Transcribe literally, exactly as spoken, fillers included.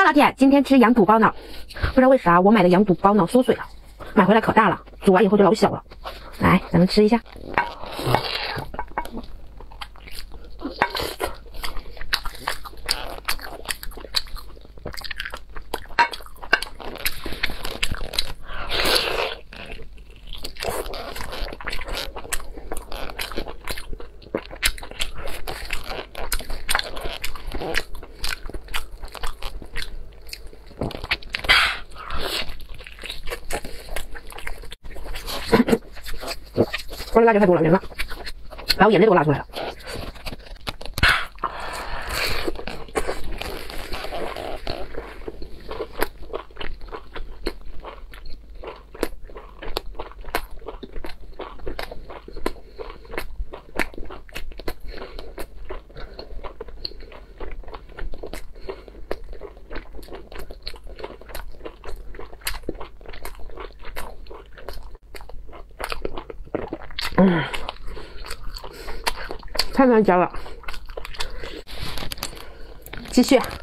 老铁，今天吃羊肚包脑，不知道为啥我买的羊肚包脑缩水了，买回来可大了，煮完以后就老小了。来，咱们吃一下。我的辣椒太多了，别辣，把我眼泪都拉出来了。嗯，太难嚼了，继续。